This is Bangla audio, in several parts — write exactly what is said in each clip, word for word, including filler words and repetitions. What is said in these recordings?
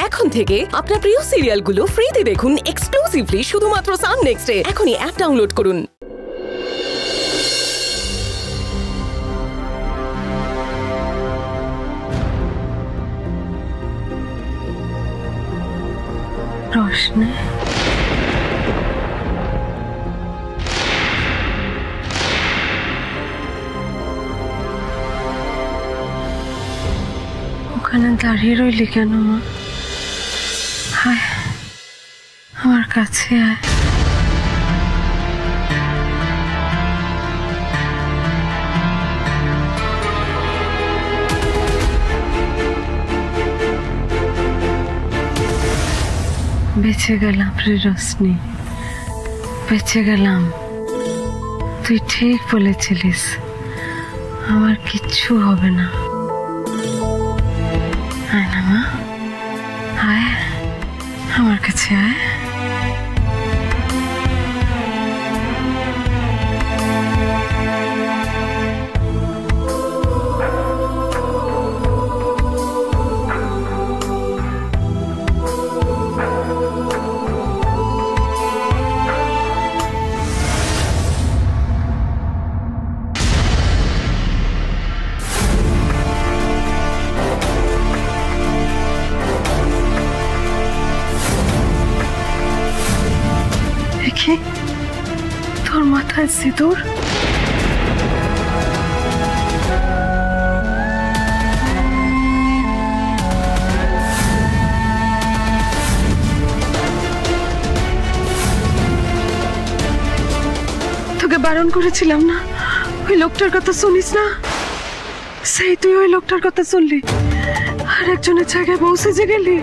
এখন থেকে আপনার প্রিয় সিরিয়ালগুলো ফ্রিতে দেখুন এক্সক্লুসিভলি শুধুমাত্র সান নেক্সটে। এখনই অ্যাপ ডাউনলোড করুন। रोशनी ওখানে দাঁড়িয়ে রইলি কেন মা? হায় আমার কাছে আয়। বেঁচে গেলাম রে রোশনি, বেঁচে গেলাম। তুই ঠিক বলেছিলিস, আমার কিচ্ছু হবে না। আয় না মা, আয় আমার কাছে আয়। তোর মাথায় সিঁদুর? তোকে বারণ করেছিলাম না ওই লোকটার কথা শুনিস না? সেই তুই ওই লোকটার কথা শুনলি আর একজনের জায়গায় বউ সেজে গেলি।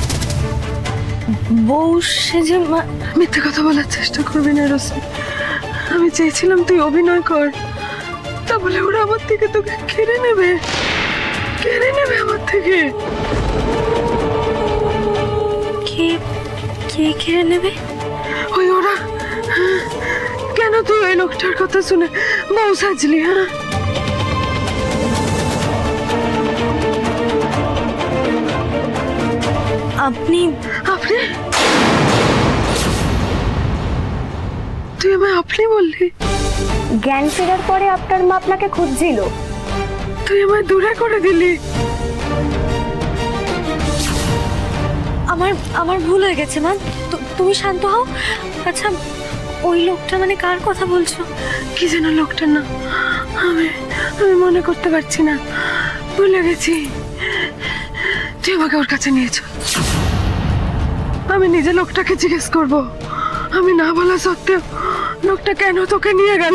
বউ সেজে? মিথ্যে কথা বলার চেষ্টা করবি না রোশনি। আমি চেয়েছিলাম তুই অভিনয় কর, তা বলে ওরা আমার থেকে তোকে কেড়ে নেবে, কেড়ে নেবে আমার থেকে। কে কে কেড়ে নেবে? ওই ওরা। কেন তুই ওই লোকটার কথা শুনে বউ সাজলি? হ্যাঁ আপনি আপনি তুই আমায় আপনি বললি? জ্ঞান ফেরার পরে আপনার মা আপনাকে খুঁজছিল, তুই আমায় দূরে করে দিলি। আমার আমার ভুল হয়ে গেছে মা, তুমি শান্ত হও। আচ্ছা ওই লোকটা মানে কার কথা বলছো? কি যেন লোকটার নাম, আমি আমি মনে করতে পারছি না, ভুলে গেছি। তুই আমাকে ওর কাছে নিয়ে চল, আমি নিজে লোকটাকে জিজ্ঞেস করবো। আমি না বলা সত্ত্বেও লোকটা কেন তোকে নিয়ে গেল?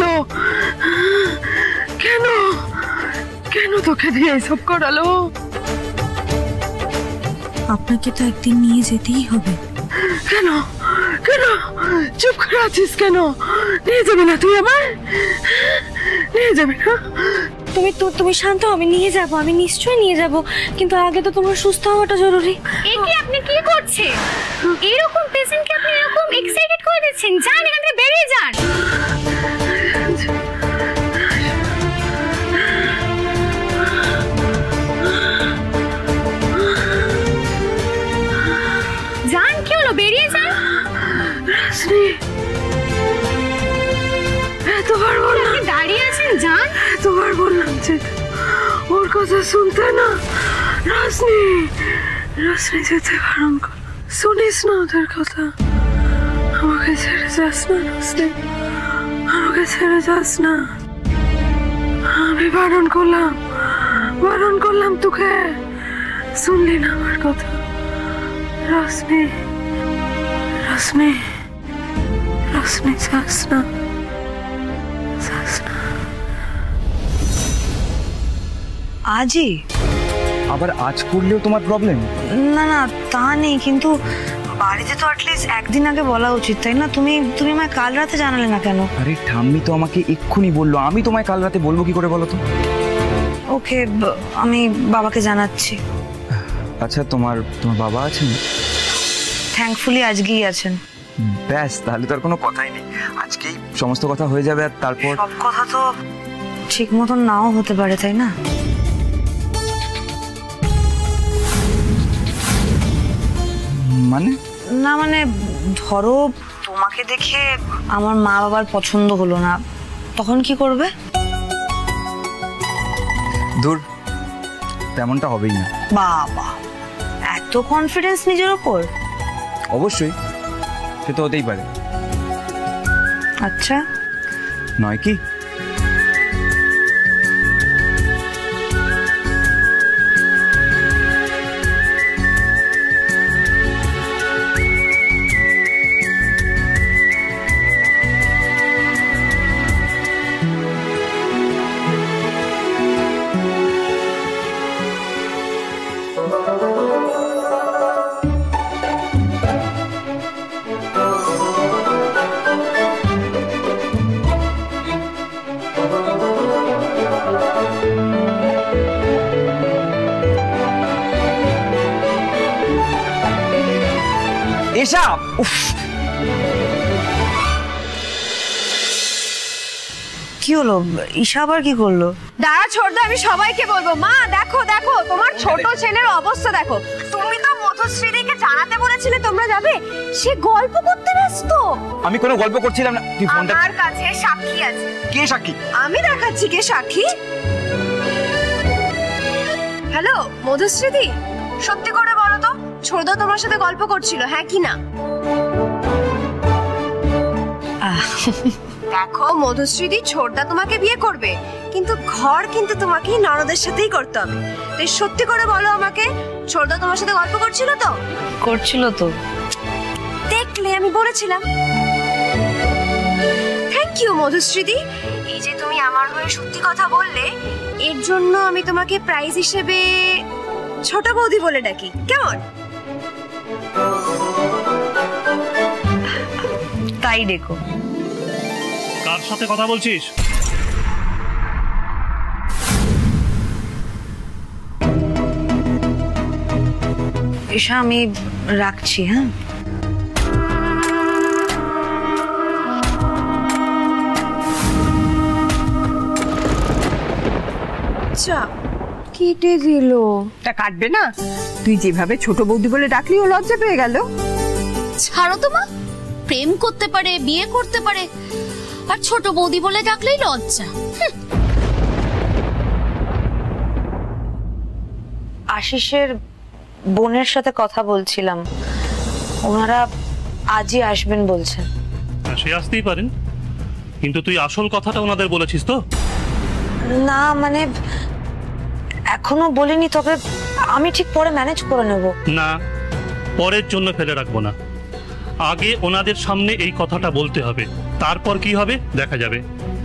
কেন কেন তোকে দিয়ে এসব করালো? আপনাকে তো একদিন নিয়ে যেতেই হবে। কেন কেন চুপ করে আছিস কেন? নিয়ে যাবে না তুই? আমার নিয়ে যাবে না? তুমি তুমি শান্ত, আমি নিয়ে যাব, আমি নিশ্চয়ই নিয়ে যাব, কিন্তু আগে তো তোমার সুস্থ হওয়াটা জরুরি। একে আপনি কি করছেন? এরকম পেশেন্টকে আপনি এরকম এক্সাইটেড করে দিচ্ছেন? যান এখান থেকে, বেরিয়ে যান। যান, কি হলো? বেরিয়ে যান। রোশনি এতবার বললাম, আপনি দাঁড়িয়ে আছেন, যান। এতবার বললাম যে ওর কথা শুনতে না। রোশনি রোশনি যেতে বারণ কর, শুনিস না ওদের কথা। আমাকে ছেড়ে যাস না রোশনি, আমাকে ছেড়ে যাস না। আমি বারণ করলাম, বারণ করলাম তোকে, শুনলি না আমার কথা। রোশনি রোশনি রোশনি যাস না, যাস না। আজই? আবার আজ করলেও তোমার প্রবলেম? না না তা নেই, কিন্তু বাড়িতে তো অ্যাটলিস্ট একদিন আগে বলা উচিত, তাই না? তুমি তুমি আমায় কাল রাতে জানালে না কেন? আরে ঠাম্মি তো আমাকে এক্ষুনি বললো, আমি তোমায় কাল রাতে বলবো কি করে বলো তো? ওকে, আমি বাবাকে জানাচ্ছি। আচ্ছা তোমার তোমার বাবা আছেন? থ্যাঙ্কফুলি আজকেই আছেন। ব্যাস, তাহলে তো আর কোনো কথাই নেই, আজকেই সমস্ত কথা হয়ে যাবে। আর তারপর সব কথা তো ঠিক মতন নাও হতে পারে, তাই না? মানে? না মানে ধরো তোমাকে দেখে আমার মা বাবার পছন্দ হলো না, তখন কি করবে? দূর, তেমনটা হবেই না। বাবা, এত কনফিডেন্স নিজের ওপর? অবশ্যই, সে তো হতেই পারে। আচ্ছা, নয় কি? এসা, উফ, কি হলো? ঈশা আবার কি করলো? দাঁড়া ছোটদা, আমি সবাইকে বলবো। মা দেখো দেখো, তোমার ছোট ছেলের অবস্থা দেখো। তুমি তো মধুশ্রীদিকে জানাতে বলেছিলে তোমরা যাবে, সে গল্প করতে ব্যস্ত। আমি কোনো গল্প করছিলাম না। তুই ফোনটা, আমার কাছে সাক্ষী আছে। কে সাক্ষী? আমি দেখাচ্ছি কে সাক্ষী। হ্যালো মধুশ্রীদি, সত্যি করে বলো তো, ছোটদা তোমার সাথে গল্প করছিল, হ্যাঁ কি না? দেখো মধুশ্রীদি, ছোটদা তোমাকে বিয়ে করবে, কিন্তু ঘর কিন্তু তোমাকে ননদের সাথেই করতে হবে। তাই সত্যি করে বলো আমাকে, ছোটদা তোমার সাথে গল্প করছিল তো? করছিল তো। দেখলে আমি বলেছিলাম। থ্যাংক ইউ মধুশ্রীদি, এই যে তুমি আমার হয়ে সত্যি কথা বললে, এর জন্য আমি তোমাকে প্রাইজ হিসেবে ছোট বৌদি বলে ডাকি, কেমন? তাই দেখো। কার সাথে কথা বলছিস? ঈশা, আমি রাখছি। হ্যাঁ, আচ্ছা, কেটে দিল। তা কাটবে না? তুই যেভাবে ছোট বৌদি বলে ডাকলি ও লজ্জা পেয়ে গেল। ছাড়ো তো মা, প্রেম করতে পারে, বিয়ে করতে পারে, আর ছোট বৌদি বলে ডাকলেই লজ্জা। আশিসের বোনের সাথে কথা বলছিলাম, ওনারা আজই আসবেন বলছেন। সে আসতেই পারেন, কিন্তু তুই আসল কথাটা ওনাদের বলেছিস তো? না মানে এখনো বলিনি, তবে আমি ঠিক পরে ম্যানেজ করে নেব। না, পরের জন্য ফেলে রাখবো না, আগে ওনাদের সামনে এই কথাটা বলতে হবে, তারপর কি হবে দেখা যাবে।